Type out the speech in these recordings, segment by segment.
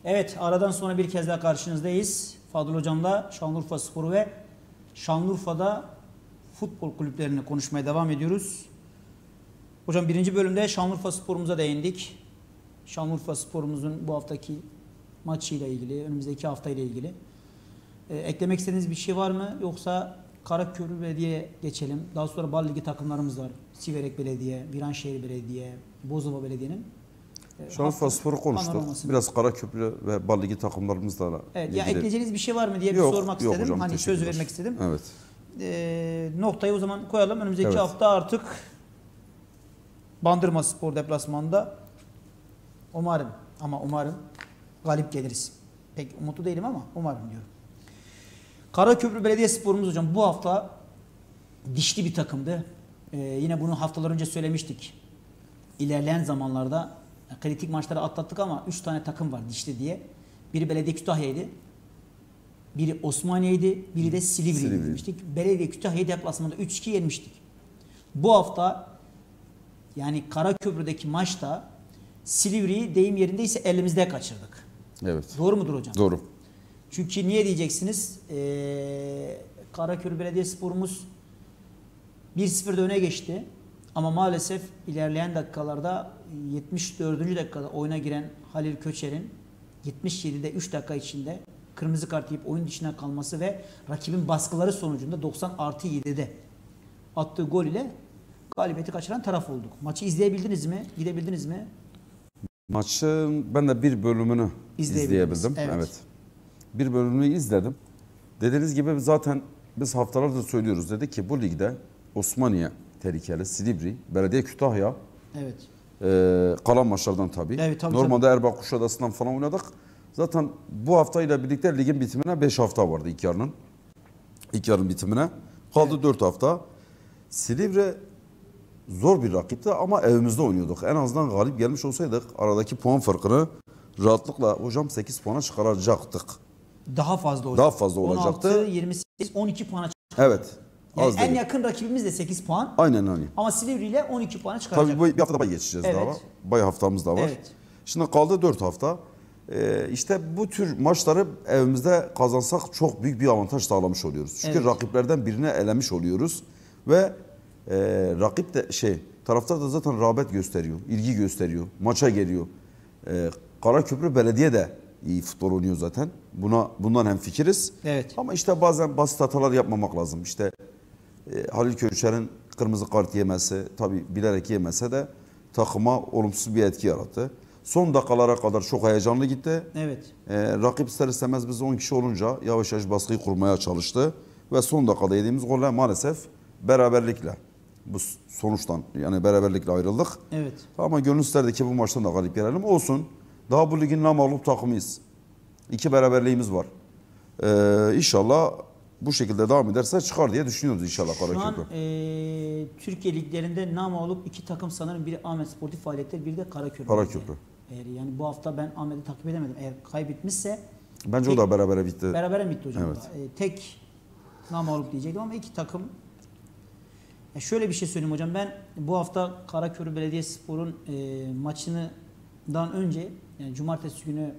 Evet, aradan sonra bir kez daha karşınızdayız. Fadıl Hocam'la Şanlıurfaspor'u ve Şanlıurfa'da futbol kulüplerini konuşmaya devam ediyoruz. Hocam birinci bölümde Şanlıurfaspor'umuza değindik. Şanlıurfaspor'umuzun bu haftaki maçıyla ilgili, önümüzdeki haftayla ilgili. Eklemek istediğiniz bir şey var mı? Yoksa Karaköprü Belediye geçelim. Daha sonra Bal Ligi takımlarımız var. Siverek Belediye, Viranşehir Belediye, Bozova Belediye'nin. Şanlıurfaspor'u konuştuk. Biraz Karaköprü ve Bal Ligi takımlarımızla ilgili. Ya ekleyeceğiniz bir şey var mı diye yok, sormak istedim. Hocam, hani söz vermek istedim. Evet. Noktayı o zaman koyalım. Önümüzdeki hafta artık Bandırmaspor deplasmanında umarım galip geliriz. Pek umutlu değilim ama umarım diyorum. Karaköprü Belediyespor'umuz hocam bu hafta dişli bir takımdı. Yine bunu haftalar önce söylemiştik. İlerleyen zamanlarda kritik maçları atlattık ama 3 tane takım var dişli diye. Biri Belediye Kütahya'ydı. Biri Osmaniye'ydi. Biri de Silivri'ydi demiştik. Belediye Kütahya'yı deplasmanda 3-2 yenmiştik. Bu hafta yani Karaköprü'deki maçta Silivri'yi deyim yerindeyse elimizde kaçırdık. Evet. Doğru mudur hocam? Doğru. Çünkü niye diyeceksiniz? Karaköprü Belediyespor'umuz 1-0'da öne geçti. Ama maalesef ilerleyen dakikalarda 74. dakikada oyuna giren Halil Köçer'in 77'de 3 dakika içinde kırmızı kart yiyip oyun dışına kalması ve rakibin baskıları sonucunda 90+7'de attığı gol ile galibiyeti kaçıran taraf olduk. Maçı izleyebildiniz mi? Gidebildiniz mi? Maçın ben de bir bölümünü izleyebildim. Evet. Bir bölümünü izledim. Dediğiniz gibi zaten biz haftalardır söylüyoruz. Dedik ki bu ligde Osmaniye tehlikeli, Silivri, Belediye Kütahya. Evet. Kalan maçlardan tabii. Evet, tabii. Normalde Erbaa Kuşadası'ndan falan oynadık. Zaten bu haftayla birlikte ligin bitimine 5 hafta vardı ilk yarının. İlk yarın bitimine. Kaldı 4 hafta. Silivri zor bir rakipti ama evimizde oynuyorduk. En azından galip gelmiş olsaydık aradaki puan farkını rahatlıkla hocam 8 puana çıkaracaktık. Daha fazla olacak. Daha fazla olacaktı. 16, 28, 12 puana çıkaracaktık. Evet. Yani en yakın rakibimiz de 8 puan. Aynen öyle. Ama Silivri ile 12 puana çıkaracak. Tabii bir haftada bay geçeceğiz daha. Bay haftamız da var. Evet. Şimdi kaldı 4 hafta. İşte bu tür maçları evimizde kazansak çok büyük bir avantaj sağlamış oluyoruz. Çünkü rakiplerden birine elemiş oluyoruz. Ve rakip de taraftar da zaten rağbet gösteriyor, ilgi gösteriyor, maça geliyor. Karaköprü Belediye de iyi futbol oynuyor zaten. Bundan hemfikiriz. Evet. Ama işte bazen basit hatalar yapmamak lazım. İşte Halil Köçer'in kırmızı kart yemesi, tabii bilerek yemese de takıma olumsuz bir etki yarattı. Son dakikalara kadar çok heyecanlı gitti. Evet. Rakip ister istemez biz 10 kişi olunca yavaş yavaş baskıyı kurmaya çalıştı. Ve son dakikada yediğimiz golle maalesef beraberlikle bu sonuçtan yani beraberlikle ayrıldık. Evet. Ama gönül isterdi ki bu maçtan da galip gelelim. Olsun. Daha bu ligin namağlup takımıyız. 2 beraberliğimiz var. İnşallah bu şekilde devam ederse çıkar diye düşünüyoruz inşallah Karaköprü. Şu an Türkiye liglerinde namağlup 2 takım sanırım. Biri Ahmet Sportif Faaliyetler, biri de Karaköprü. Yani bu hafta ben Ahmet'i takip edemedim. Eğer kaybetmişse bence o da berabere bitti. Berabere bitti hocam. Evet. Tek namağlup diyecektim ama 2 takım. Şöyle bir şey söyleyeyim hocam. Ben bu hafta Karaköprü Belediyespor'un maçından önce yani cumartesi günü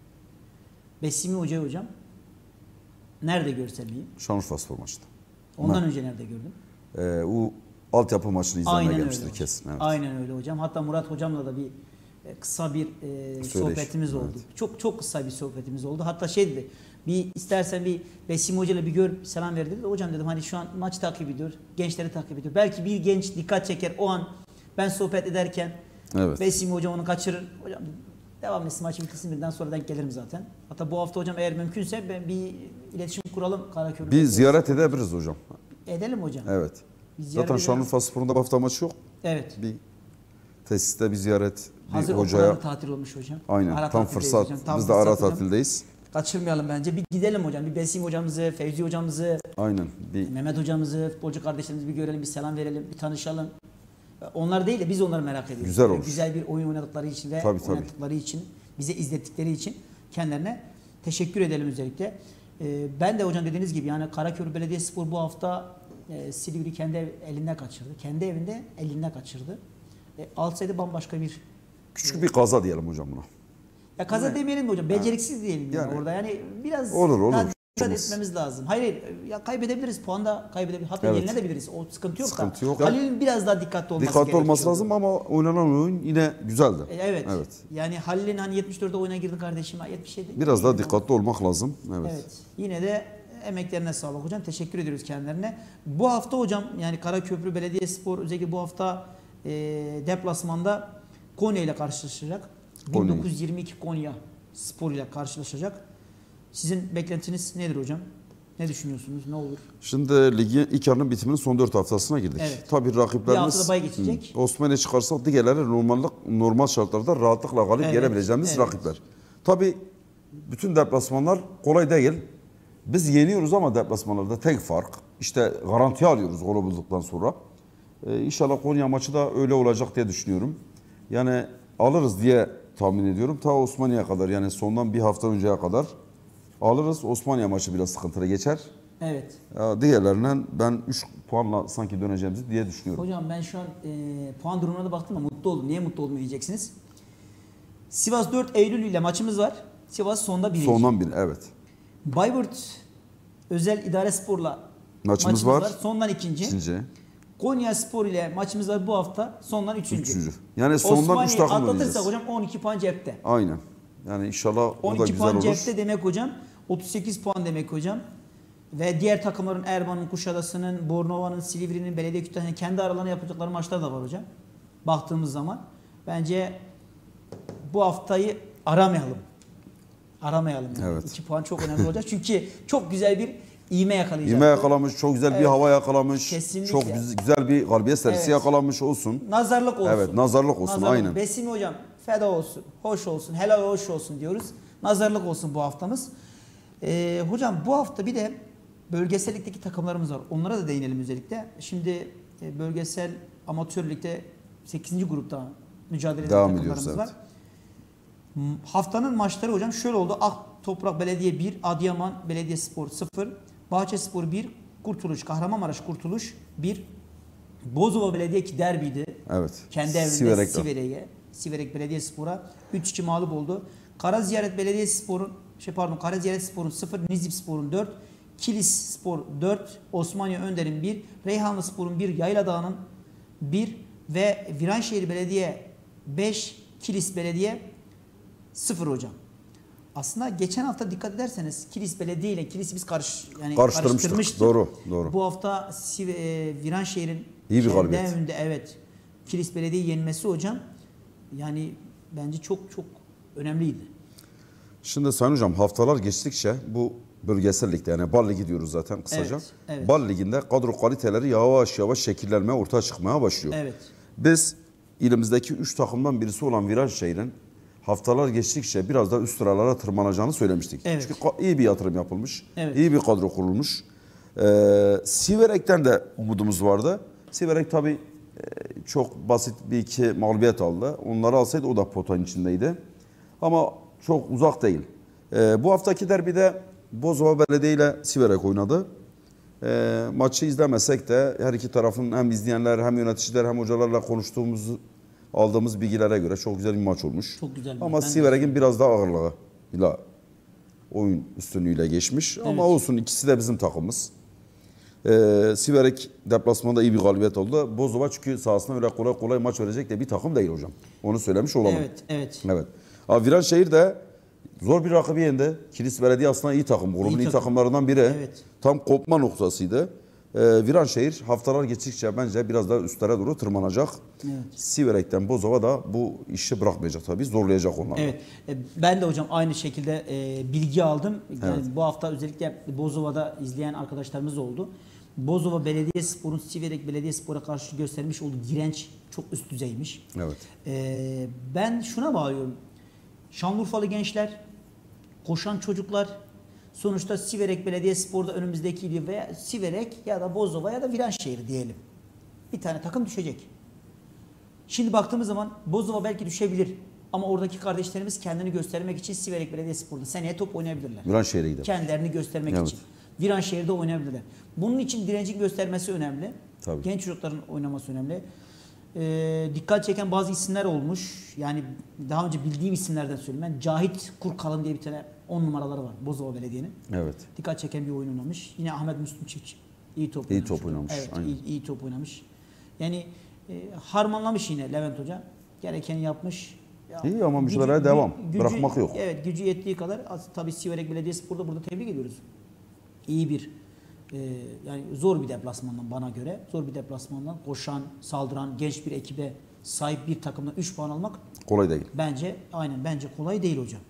Besimi hocam nerede görsem iyi? Şanlıurfaspor maçında. Ondan önce nerede gördüm? O altyapı maçını izlemeye gelmiştir kesin. Evet. Aynen öyle hocam. Hatta Murat hocamla da bir kısa bir sohbetimiz oldu. Evet. Çok kısa bir sohbetimiz oldu. Hatta dedi. İstersen bir Besim Hoca'yla bir gör, selam ver dedi. Hocam dedim hani şu an maç takip ediyor, gençleri takip ediyor. Belki bir genç dikkat çeker o an ben sohbet ederken. Evet. Besim Hocam onu kaçırır. Hocam devam etsin maçı bitirsin birden sonra denk gelirim zaten. Hatta bu hafta hocam eğer mümkünse ben bir iletişim kuralım Karaköprü'de. Bir ziyaret edebiliriz hocam. Edelim hocam. Evet. Zaten Şanlıurfaspor'un da bu hafta maçı yok. Evet. Bir tesiste bir ziyaret hazır hocaya. Tatil olmuş hocam. Aynen. Ara tam fırsat. Hocam. Biz de ara tatildeyiz. Kaçırmayalım bence. Bir gidelim hocam. Bir Besim hocamızı, Fevzi hocamızı, aynen. Mehmet hocamızı, futbolcu kardeşlerimizi bir görelim, bir selam verelim, bir tanışalım. Onlar değil de biz onları merak ediyoruz. Güzel olur. Güzel bir oyun oynadıkları için ve oynadıkları için, bize izlettikleri için kendilerine teşekkür edelim özellikle. Ben de hocam dediğiniz gibi yani Karaköprü Belediyespor bu hafta Silivri kendi elinden kaçırdı. Kendi evinde elinden kaçırdı. Alsaydı bambaşka bir... Küçük bir kaza diyelim hocam buna. Ya kaza demeyelim de hocam. Beceriksiz diyelim yani Yani. orada. Yani biraz Olur. daha dikkat etmemiz lazım. Hayır, ya kaybedebiliriz. Puan da kaybedebiliriz. Hatta Evet. yenilebiliriz. O sıkıntı yok Sıkıntı da. yok. Halil'in biraz daha dikkatli olması Dikkatli gerekiyor. olması lazım ama oynanan oyun yine güzeldi. Evet. Evet. Yani Halil'in hani 74'te oyuna girdi kardeşim. 77. Biraz daha dikkatli olmak lazım. Evet. Evet. Yine de emeklerine sağlık hocam. Teşekkür ediyoruz kendilerine. Bu hafta hocam yani Karaköprü Belediyespor özellikle bu hafta deplasmanda Konya ile karşılaşacak. Konya. 1922 Konya Spor ile karşılaşacak. Sizin beklentiniz nedir hocam? Ne düşünüyorsunuz? Ne olur? Şimdi ligin ilk yarının bitiminin son 4 haftasına girdik. Evet. Tabii Bir rakiplerimiz haftada bay geçecek. Osmanlı'ya çıkarsak diğerleri normal şartlarda rahatlıkla galip Evet, gelebileceğimiz evet. rakipler. Tabii bütün deplasmanlar kolay değil. Biz yeniyoruz ama deplasmanlarda tek fark. İşte garantiye alıyoruz golü bulduktan sonra. İnşallah Konya maçı da öyle olacak diye düşünüyorum. Yani alırız diye tahmin ediyorum. Ta Osmaniye kadar yani sondan bir hafta önceye kadar alırız. Osmaniye maçı biraz sıkıntılı geçer. Evet. Diğerlerinden ben 3 puanla sanki döneceğimizi diye düşünüyorum. Hocam ben şu an puan durumuna da baktım ama mutlu oldum. Niye mutlu oldum diyeceksiniz. Sivas 4 Eylül ile maçımız var. Sivas sonda birinci. Sondan bir, evet. Bayburt Özel İdare Spor'la Maçımız var. Sondan ikinci. İkinci. Konya Spor ile maçımız var bu hafta. Sondan üçüncü. Üçüncü. Yani sondan 3 Osmaniye'yi takım atlatırsak oynayacağız. hocam 12 puan cepte. Aynen. Yani inşallah o da 12 güzel puan olur. cepte demek hocam. 38 puan demek hocam. Ve diğer takımların Erman'ın, Kuşadası'nın, Bornova'nın, Silivri'nin, Belediye Kütahya'nın kendi aralarına yapacakları maçlar da var hocam. Baktığımız zaman. Bence bu haftayı aramayalım. Aramayalım. Yani. Evet. 2 puan çok önemli olacak. Çünkü çok güzel bir ivme yakalayacak. İme yakalamış, çok güzel bir Evet. hava yakalamış. Kesinlikle. Çok güzel bir galibiyet serisi Evet. yakalamış olsun. Nazarlık olsun. Evet, nazarlık olsun, aynen. Besim hocam feda olsun, hoş olsun, helal hoş olsun diyoruz. Nazarlık olsun bu haftamız. Hocam bu hafta bir de bölgesel ligdeki takımlarımız var. Onlara da değinelim özellikle. Şimdi bölgesel amatör ligde 8. grupta mücadele eden Devam takımlarımız ediyoruz, var. Haftanın maçları hocam şöyle oldu. Ak Toprak Belediye 1, Adıyaman Belediyespor 0, Bahçespor 1, Kurtuluş, Kahramanmaraş Kurtuluş 1, Bozova Belediye 2 derbiydi. Evet. Kendi evinde Siverek'te. Siverek Belediyespor'a 3-2 mağlup oldu. Karaziyaret Belediyespor'un Karaziyaretspor'un 0, Nizipspor'un 4, Kilisspor 4, Osmaniye Önder'in 1, Reyhanlıspor'un 1, Yayladağ'ın 1 ve Viranşehir Belediye 5, Kilis Belediye 0 hocam. Aslında geçen hafta dikkat ederseniz Kilis Belediye ile Kilis'i biz karıştırmıştık. Doğru. Bu hafta Viranşehir'in İyi bir galibiyet. önünde evet Kilis Belediye yenmesi hocam yani bence çok önemliydi. Şimdi Sayın Hocam haftalar geçtikçe bu bölgesel ligde yani Bal Ligi diyoruz zaten kısaca. Evet, evet. Bal Ligi'nde kadro kaliteleri yavaş yavaş şekillenmeye, ortaya çıkmaya başlıyor. Evet. Biz ilimizdeki 3 takımdan birisi olan Viranşehir'in haftalar geçtikçe biraz daha üst sıralara tırmanacağını söylemiştik. Evet. Çünkü iyi bir yatırım yapılmış, Evet. iyi bir kadro kurulmuş. Siverek'ten de umudumuz vardı. Siverek tabii çok basit bir iki mağlubiyet aldı. Onları alsaydı o da potanın içindeydi. Ama çok uzak değil. Bu haftaki derbide Bozova Belediye ile Siverek oynadı. Maçı izlemesek de her iki tarafın hem izleyenler hem yöneticiler hem hocalarla aldığımız bilgilere göre çok güzel bir maç olmuş. Çok güzel bir Ama maç. Siverek'in biraz daha ağırlığıyla oyun üstünlüğüyle geçmiş. Evet. Ama olsun ikisi de bizim takımımız. Siverek deplasmanda iyi bir galibiyet oldu. Bozova çünkü sahasına öyle kolay kolay maç verecek de bir takım değil hocam. Onu söylemiş olalım. Evet. Evet. Ama Viranşehir de zor bir rakibi yendi. Kilis Belediye aslında iyi takım. Grubun iyi takımlarından biri. Evet. Tam kopma noktasıydı. Viranşehir haftalar geçtikçe bence biraz daha üstlere doğru tırmanacak. Evet. Siverek'ten Bozova da bu işi bırakmayacak tabii. Zorlayacak onları. Evet. Ben de hocam aynı şekilde bilgi aldım. Yani Evet. bu hafta özellikle Bozova'da izleyen arkadaşlarımız oldu. Bozova Belediyespor'un Siverek Belediyespor'a karşı göstermiş olduğu direnç çok üst düzeymiş. Evet. Ben şuna bağlıyorum. Şanlıurfalı gençler, koşan çocuklar, sonuçta Siverek Belediyespor'da önümüzdeki veya Siverek ya da Bozova ya da Viranşehir diyelim. Bir tane takım düşecek. Şimdi baktığımız zaman Bozova belki düşebilir. Ama oradaki kardeşlerimiz kendini göstermek için Siverek Belediyespor'da seneye top oynayabilirler. Viranşehir'e gider. Kendilerini göstermek Evet. için. Viranşehir'de oynayabilirler. Bunun için direncin göstermesi önemli. Tabii. Genç çocukların oynaması önemli. dikkat çeken bazı isimler olmuş. Yani daha önce bildiğim isimlerden söyleyeyim. Ben Cahit Kurkalın diye bir tane 10 numaraları var Bozova Belediye'nin. Evet. Dikkat çeken bir oyun oynamış. Yine Ahmet Müslüm Çiftçi. İyi top İyi oynamış. top oynamış, Evet, aynen. iyi top oynamış. Yani harmanlamış yine Levent Hoca. Gerekeni yapmış. Ya, İyi ama mücadeleye devam. Bırakmak yok. Evet, gücü yettiği kadar tabii Siverek Belediyespor'da burada tebrik ediyoruz. İyi bir yani zor bir deplasmandan bana göre. Zor bir deplasmandan koşan, saldıran, genç bir ekibe sahip bir takımdan 3 puan almak Kolay değil. bence kolay değil hocam.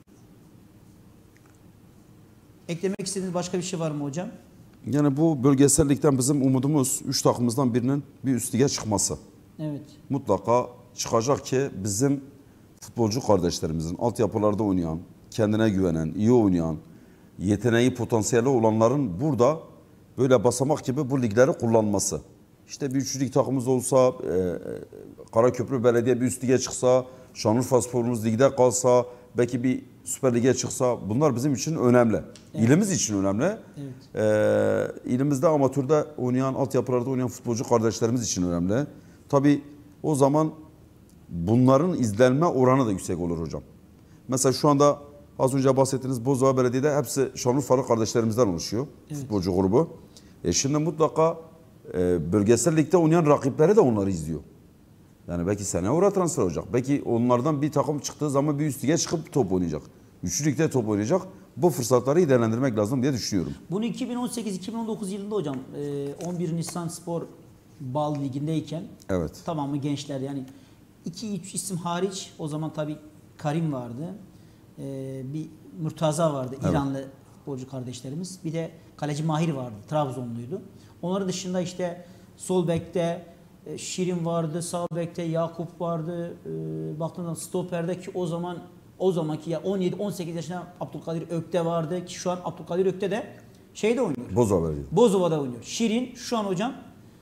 Eklemek istediğiniz başka bir şey var mı hocam? Yani bu bölgesellikten bizim umudumuz 3 takımımızdan birinin bir üst lige çıkması. Evet. Mutlaka çıkacak ki bizim futbolcu kardeşlerimizin altyapılarda oynayan, kendine güvenen, iyi oynayan, yeteneği, potansiyeli olanların burada böyle basamak gibi bu ligleri kullanması. İşte bir üçlük takımımız olsa, Karaköprü Belediye bir üst lige çıksa, Şanlıurfaspor'umuz ligde kalsa, belki bir Süper Lig'e çıksa bunlar bizim için önemli. Evet. İlimiz için önemli. Evet. İlimizde amatörde oynayan, altyapılarda oynayan futbolcu kardeşlerimiz için önemli. Tabii o zaman bunların izlenme oranı da yüksek olur hocam. Mesela şu anda az önce bahsettiğiniz Bozova Belediye'de hepsi Şanlıurfalı kardeşlerimizden oluşuyor. Evet. Futbolcu grubu. Şimdi mutlaka bölgesel ligde oynayan rakipleri de onları izliyor. Yani belki seneye oraya transfer olacak. Belki onlardan bir takım çıktığı zaman bir üst lige çıkıp top oynayacak. Üçlü ligde top oynayacak. Bu fırsatları iyi değerlendirmek lazım diye düşünüyorum. Bunu 2018-2019 yılında hocam 11 Nisan Spor Bal Ligi'ndeyken evet. Tamamı gençler yani 2-3 isim hariç o zaman tabii Karim vardı. Bir Murtaza vardı, evet. İranlı futbolcu kardeşlerimiz. Bir de kaleci Mahir vardı, Trabzonluydu. Onların dışında işte sol bekte Şirin vardı, sağ bekte Yakup vardı. Baktığında stoper'de ki o zamanki ya 17-18 yaşında Abdülkadir Ökte vardı ki şu an Abdülkadir Ökte de şeyde oynuyor. Bozova'da oynuyor. Şirin şu an hocam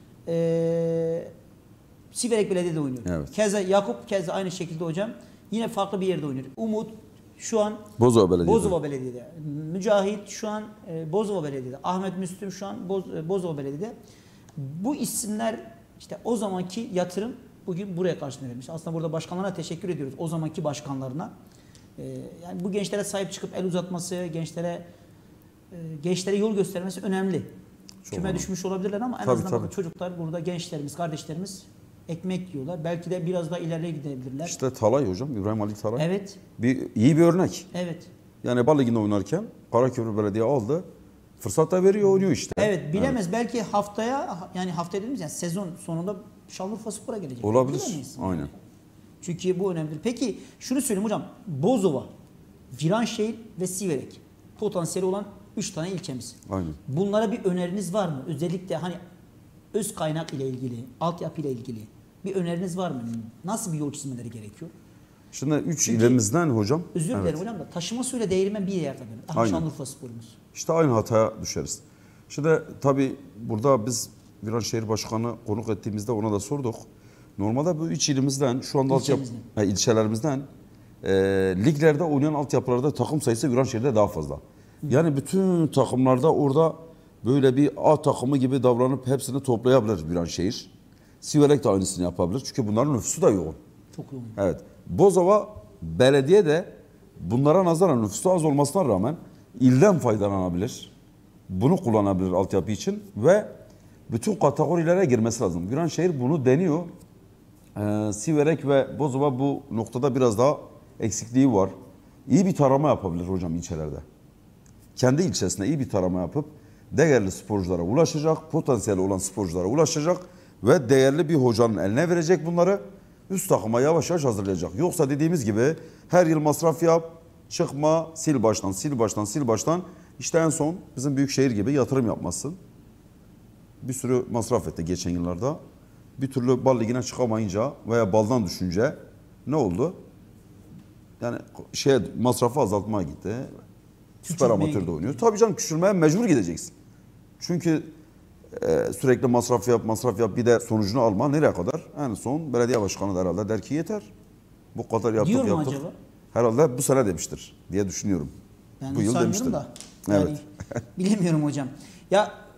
Siverek Belediye'de oynuyor. Evet. Keza Yakup aynı şekilde hocam yine farklı bir yerde oynuyor. Umut şu an Bozova Belediye'de. Mücahit şu an Bozova Belediye'de. Ahmet Müslüm şu an Bozova Belediye'de. Bu isimler işte o zamanki yatırım bugün buraya karşılığını vermiş. Aslında burada başkanlarına teşekkür ediyoruz. O zamanki başkanlarına. Yani bu gençlere sahip çıkıp el uzatması, gençlere yol göstermesi önemli. Küme düşmüş olabilirler ama en azından çocuklar burada gençlerimiz, kardeşlerimiz ekmek yiyorlar. Belki de biraz daha ileriye gidebilirler. İşte Talay hocam, İbrahim Ali Talay. Evet. İyi bir örnek. Evet. Yani Bal Ligi'nde oynarken Karaköprü Belediye aldı. Fırsat da veriyor, oynuyor işte. Evet, bilemez. Evet. Belki haftaya dediğimiz yani sezon sonunda Şanlıurfaspor'a gelecek. Olabilir. Aynen. Çünkü bu önemlidir. Peki şunu söyleyeyim hocam. Bozova, Viranşehir ve Siverek potansiyeli olan 3 tane ilçemiz. Aynen. Bunlara bir öneriniz var mı? Özellikle hani öz kaynak ile ilgili, altyapı ile ilgili bir öneriniz var mı? Nasıl bir yol çizmeleri gerekiyor? Şimdi 3 ilimizden hocam. Özür dilerim hocam da taşıma suyla değirmen bir yerde böyle. Şanlıurfaspor'umuz. İşte aynı hataya düşeriz. Şimdi tabii burada biz Viranşehir Başkanı konuk ettiğimizde ona da sorduk. Normalde bu 3 ilimizden şu anda ilçelerimizden liglerde oynayan altyapılarda takım sayısı Viranşehir'de daha fazla. Yani bütün takımlarda orada böyle bir A takımı gibi davranıp hepsini toplayabilir Viranşehir. Siverek de aynısını yapabilir. Çünkü bunların nüfusu da yoğun. Çok yoğun. Evet. Bozova Belediye de bunlara nazaran nüfusu az olmasına rağmen ilden faydalanabilir. Bunu kullanabilir altyapı için ve bütün kategorilere girmesi lazım. Viranşehir bunu deniyor. Siverek ve Bozova bu noktada biraz daha eksikliği var. İyi bir tarama yapabilir hocam ilçelerde. Kendi ilçesine iyi bir tarama yapıp değerli sporculara ulaşacak, potansiyeli olan sporculara ulaşacak ve değerli bir hocanın eline verecek bunları. Üst takıma yavaş yavaş hazırlayacak. Yoksa dediğimiz gibi her yıl masraf yap, çıkma, sil baştan. İşte en son bizim Büyükşehir gibi yatırım yapmasın. Bir sürü masraf etti geçen yıllarda. Bir türlü Bal Ligi'ne çıkamayınca veya baldan düşünce ne oldu? Yani masrafı azaltmaya gitti. Süper amatörde oynuyor. Tabii canım küçülmeye mecbur gideceksin. Çünkü sürekli masraf yap bir de sonucunu alma nereye kadar? En son belediye başkanı da herhalde der ki yeter. Bu kadar yaptık. Diyor mu acaba? Herhalde bu sene demiştir diye düşünüyorum. Ben bu yıl demiştir. Da. Yani, evet. Bilemiyorum hocam. Ya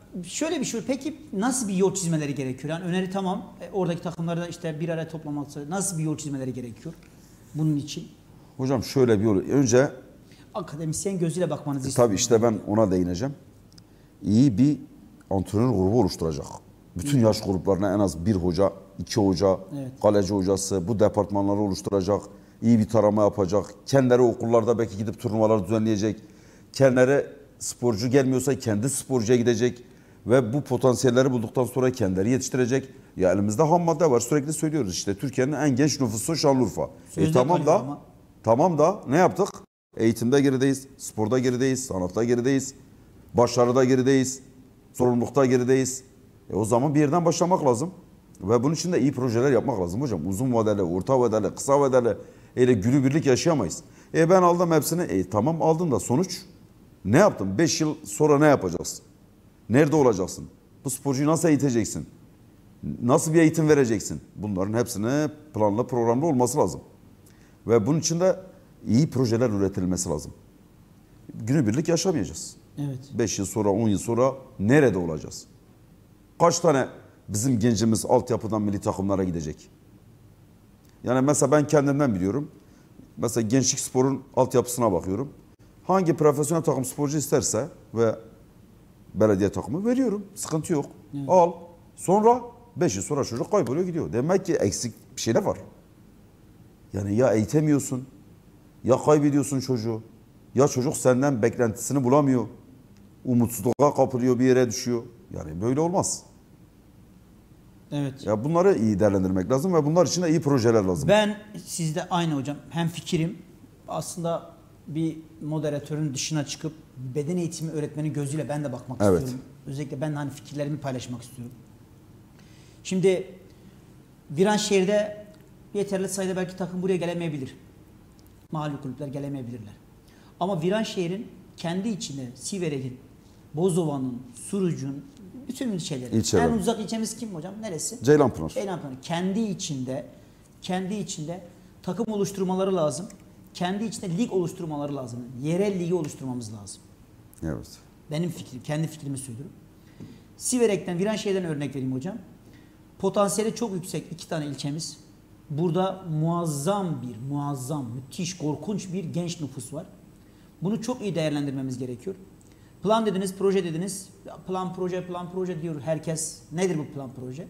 şöyle bir şey. Peki nasıl bir yol çizmeleri gerekiyor? Yani öneri tamam. Oradaki takımlarda işte bir araya toplaması. Nasıl bir yol çizmeleri gerekiyor bunun için? Hocam şöyle bir yol. Önce Akademisyen gözüyle bakmanızı istiyorum. tabii işte ben ona değineceğim. İyi bir antrenör grubu oluşturacak. Bütün yaş gruplarına en az bir hoca, iki hoca, Evet. kaleci hocası bu departmanları oluşturacak. İyi bir tarama yapacak. Kendileri okullarda belki gidip turnuvalar düzenleyecek. Kendileri sporcu gelmiyorsa kendi sporcuya gidecek. Ve bu potansiyelleri bulduktan sonra kendileri yetiştirecek. Ya elimizde ham madde var. Sürekli söylüyoruz işte Türkiye'nin en genç nüfusu Şanlıurfa. Sözde Tamam da ama. tamam da ne yaptık? Eğitimde gerideyiz, sporda gerideyiz, sanatta gerideyiz, başarıda gerideyiz, sorumlulukta gerideyiz. O zaman bir yerden başlamak lazım. Ve bunun için de iyi projeler yapmak lazım hocam. Uzun vadeli, orta vadeli, kısa vadeli. Öyle günübirlik yaşayamayız. Ben aldım hepsini. Tamam aldın da sonuç ne yaptın? 5 yıl sonra ne yapacaksın? Nerede olacaksın? Bu sporcuyu nasıl eğiteceksin? Nasıl bir eğitim vereceksin? Bunların hepsine planlı programlı olması lazım. Ve bunun için de iyi projeler üretilmesi lazım. Günübirlik yaşamayacağız. Evet. 5 yıl sonra, 10 yıl sonra nerede olacağız? Kaç tane bizim gencimiz altyapıdan milli takımlara gidecek? Yani mesela ben kendimden biliyorum. Mesela Gençlik Spor'un altyapısına bakıyorum. Hangi profesyonel takım sporcu isterse ve belediye takımı veriyorum. Sıkıntı yok. Evet. Al. Sonra 5 yıl sonra çocuk kayboluyor gidiyor. Demek ki eksik bir şeyler var. Yani ya eğitemiyorsun, ya kaybediyorsun çocuğu, ya çocuk senden beklentisini bulamıyor. Umutsuzluğa kapılıyor, bir yere düşüyor. Yani böyle olmaz. Evet. Ya bunları iyi değerlendirmek lazım ve bunlar için de iyi projeler lazım. Ben sizde aynı hocam. Hem fikrim aslında bir moderatörün dışına çıkıp beden eğitimi öğretmeni gözüyle ben de bakmak Evet. istiyorum. Özellikle ben de hani fikirlerimi paylaşmak istiyorum. Şimdi Viranşehir'de yeterli sayıda belki takım buraya gelemeyebilir. Mahalli kulüpler gelemeyebilirler. Ama Viranşehir'in kendi içinde Siverek'in, Bozova'nın, Suruc'un bütün ilçeleri. İlçeler. En uzak ilçemiz kim hocam? Neresi? Ceylanpınar. Ceylanpınar. Kendi içinde takım oluşturmaları lazım. Kendi içinde lig oluşturmaları lazım. Yerel ligi oluşturmamız lazım. Evet. Benim fikrim, kendi fikrimi söylüyorum. Siverek'ten, Viranşehir'den örnek vereyim hocam. Potansiyeli çok yüksek iki tane ilçemiz. Burada muazzam, müthiş, korkunç bir genç nüfus var. Bunu çok iyi değerlendirmemiz gerekiyor. Plan dediniz, proje dediniz. Plan, proje diyor herkes. Nedir bu plan, proje?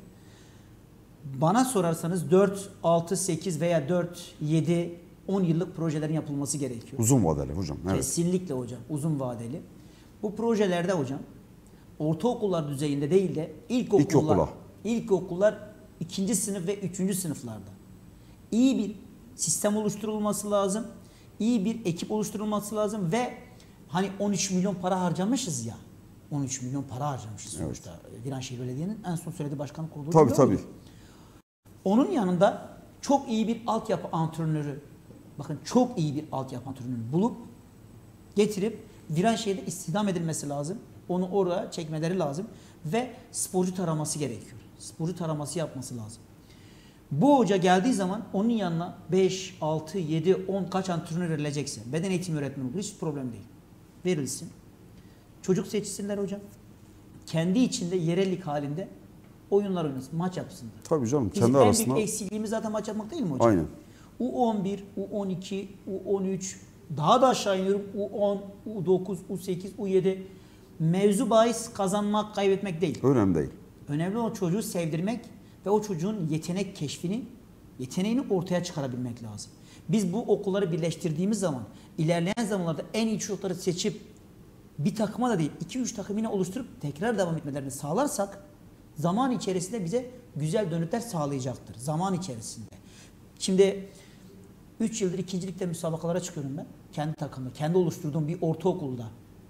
Bana sorarsanız 4, 6, 8 veya 4, 7, 10 yıllık projelerin yapılması gerekiyor. Uzun vadeli hocam. Evet. Kesinlikle hocam, uzun vadeli. Bu projelerde hocam ortaokullar düzeyinde değil de ilkokullar 2. sınıf ve 3. sınıflarda iyi bir sistem oluşturulması lazım. İyi bir ekip oluşturulması lazım ve hani 13 milyon para harcamışız ya. 13 milyon para harcamışız sonuçta. Viranşehir Belediye'nin en son söylediği başkan kurulu. Tabii. Onun yanında çok iyi bir altyapı antrenörü, bakın çok iyi bir altyapı antrenörü bulup getirip Viranşehir'de istihdam edilmesi lazım. Onu oraya çekmeleri lazım ve sporcu taraması gerekiyor. Sporcu taraması yapması lazım. Bu hoca geldiği zaman onun yanına 5, 6, 7, 10 kaç antrenör verilecekse, beden eğitimi öğretmeni olur, hiç problem değil. Verilsin. Çocuk seçsinler hocam. Kendi içinde yerellik halinde oyunlar oynasın, maç yapsınlar. Tabii canım. Bizim Kendi en arasında. büyük eksikliğimiz zaten maç yapmak değil mi hocam? Aynen. U11, U12, U13, daha da aşağı iniyorum. U10, U9, U8, U7. Mevzu bahis kazanmak, kaybetmek değil. Önemli değil. Önemli olan çocuğu sevdirmek ve o çocuğun yetenek keşfini, yeteneğini ortaya çıkarabilmek lazım. Biz bu okulları birleştirdiğimiz zaman, ilerleyen zamanlarda en iyi çocukları seçip bir takıma da değil, 2-3 takım yine oluşturup tekrar devam etmelerini sağlarsak zaman içerisinde bize güzel dönütler sağlayacaktır. Zaman içerisinde. Şimdi 3 yıldır 2. ligde müsabakalara çıkıyorum ben. Kendi takımda, kendi oluşturduğum bir ortaokulda.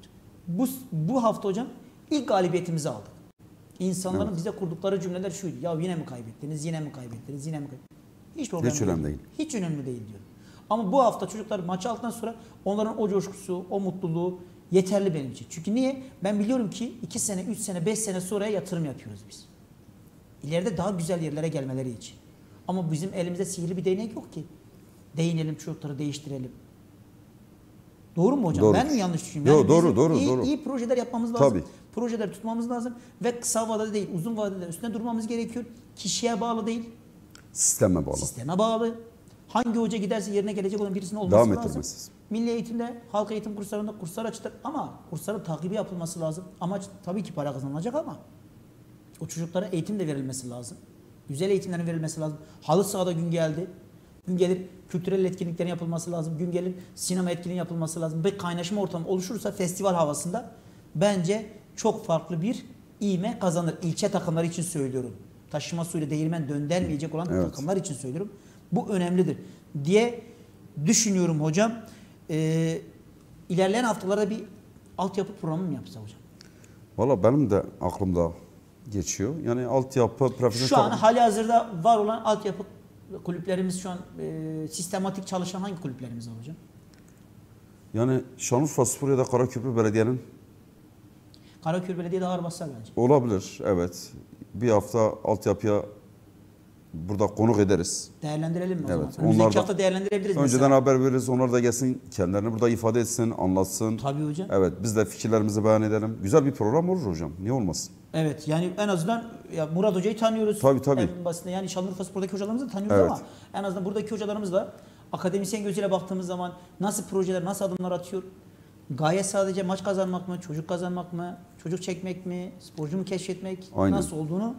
Bu hafta hocam ilk galibiyetimizi aldık. İnsanların bize kurdukları cümleler şuydu. Ya yine mi kaybettiniz, yine mi kaybettiniz, yine mi kaybettiniz? Hiç problem Hiç önemli değil. Hiç önemli değil diyorum. Ama bu hafta çocuklar maçı aldıktan sonra onların o coşkusu, o mutluluğu yeterli benim için. Çünkü niye? Ben biliyorum ki 2 sene, 3 sene, 5 sene sonra yatırım yapıyoruz biz. İleride daha güzel yerlere gelmeleri için. Ama bizim elimizde sihirli bir değnek yok ki. Değinelim, çocukları değiştirelim. Doğru mu hocam? Doğrudur. Ben mi yanlış düşünüyorum? Yo, doğru, bizim doğru, iyi, doğru. iyi projeler yapmamız lazım. Tabii. Projeler tutmamız lazım ve kısa vadede değil, uzun vadede üstüne durmamız gerekiyor. Kişiye bağlı değil, Sisteme bağlı. sisteme bağlı. Hangi hoca giderse yerine gelecek olan birisinin olması Devam lazım. ettirmesi. Milli eğitimde, halk eğitim kurslarında kurslar açılır ama kursların takibi yapılması lazım. Amaç tabii ki para kazanılacak ama o çocuklara eğitim de verilmesi lazım. Güzel eğitimlerin verilmesi lazım. Halı sahada gün geldi. Gün gelir kültürel etkinliklerin yapılması lazım. Gün gelir sinema etkinliği yapılması lazım. Bir kaynaşma ortamı oluşursa festival havasında bence çok farklı bir ivme kazanır. İlçe takımları için söylüyorum. Taşıma suyla değirmen döndürmeyecek olan Evet. takımlar için söylüyorum. Bu önemlidir diye düşünüyorum hocam. İlerleyen haftalarda bir altyapı programı mı yapsa hocam? Valla benim de aklımda geçiyor. Yani altyapı, profesyonel Şu an takım- hali hazırda var olan altyapı kulüplerimiz şu an sistematik çalışan hangi kulüplerimiz var hocam? yani Şanlıurfa Spor ya da Karaköprü Belediye'nin Karaköy Belediye de ağır basar bence. olabilir. Evet. Bir hafta altyapıya burada konuk ederiz. Değerlendirelim mi o Evet, zaman? Önümüzdeki onlar da- hafta değerlendirebiliriz Önceden mesela. haber veririz. Onlar da gelsin, kendilerini burada ifade etsin, anlatsın. Tabii hocam. Evet, biz de fikirlerimizi beyan edelim. Güzel bir program olur hocam. Niye olmasın? Evet yani en azından ya Murat Hoca'yı tanıyoruz. Tabii, tabii. En basitinden yani Şanlıurfa Spor'daki hocalarımızı da tanıyoruz Evet. ama en azından buradaki hocalarımızla akademisyen gözüyle baktığımız zaman nasıl projeler, nasıl adımlar atıyor? Gaye sadece maç kazanmak mı, çocuk kazanmak mı, çocuk çekmek mi, sporcu mu keşfetmek Aynen. nasıl olduğunu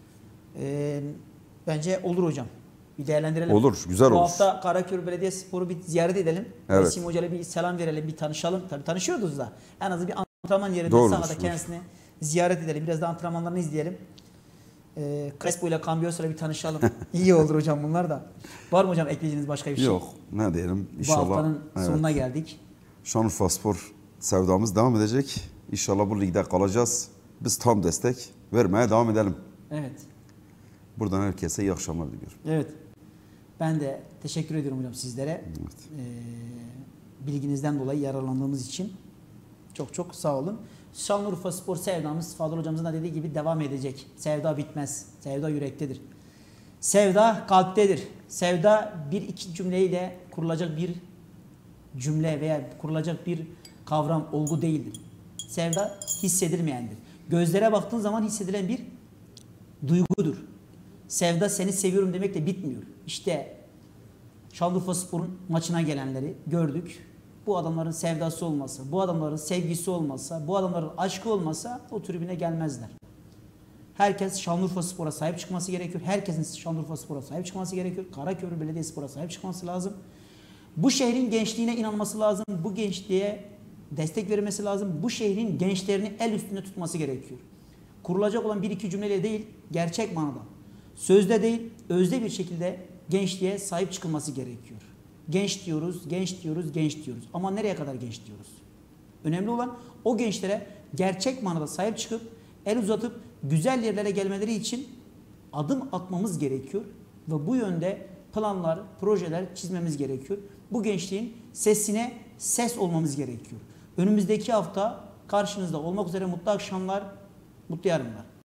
bence olur hocam. Bir değerlendirelim. Olur, güzel Bu olur. hafta Karaköy Belediyespor'u bir ziyaret edelim. Evet. Resim Hoca'yla bir selam verelim, bir tanışalım. Tabii tanışıyorduk da. En azından bir antrenman yerinde Doğrudur, sahada doğru. kendisini ziyaret edelim. Biraz da antrenmanlarını izleyelim. Crespo ile Cambios'la bir tanışalım. İyi olur hocam bunlar da. Var mı hocam ekleyeceğiniz başka bir şey? Yok, ne diyelim Bu inşallah. haftanın evet. sonuna geldik. Şanlıurfa Spor sevdamız devam edecek. İnşallah bu ligde kalacağız. Biz tam destek vermeye devam edelim. Evet. Buradan herkese iyi akşamlar diliyorum. Evet. Ben de teşekkür ediyorum hocam sizlere. Bilginizden dolayı yararlandığımız için. Çok çok sağ olun. Şanlıurfa Spor sevdamız Fadıl hocamızın da dediği gibi devam edecek. Sevda bitmez. Sevda yürektedir. Sevda kalptedir. Sevda bir iki cümleyle kurulacak bir cümle veya kurulacak bir kavram, olgu değildir. Sevda hissedilmeyendir. Gözlere baktığın zaman hissedilen bir duygudur. Sevda seni seviyorum demekle bitmiyor. İşte Şanlıurfa Spor'un maçına gelenleri gördük. Bu adamların sevdası olmasa, bu adamların sevgisi olmasa, bu adamların aşkı olmasa o tribüne gelmezler. Herkes Şanlıurfa Spor'a sahip çıkması gerekiyor. Herkesin Şanlıurfa Spor'a sahip çıkması gerekiyor. Karaköprü Belediyespor'a sahip çıkması lazım. Bu şehrin gençliğine inanması lazım. Bu gençliğe destek vermesi lazım. Bu şehrin gençlerini el üstünde tutması gerekiyor. Kurulacak olan bir iki cümleyle değil, gerçek manada. Sözde değil, özde bir şekilde gençliğe sahip çıkılması gerekiyor. Genç diyoruz, genç diyoruz, genç diyoruz. Ama nereye kadar genç diyoruz? Önemli olan o gençlere gerçek manada sahip çıkıp, el uzatıp güzel yerlere gelmeleri için adım atmamız gerekiyor. Ve bu yönde planlar, projeler çizmemiz gerekiyor. Bu gençliğin sesine ses olmamız gerekiyor. Önümüzdeki hafta karşınızda olmak üzere mutlu akşamlar, mutlu yarınlar.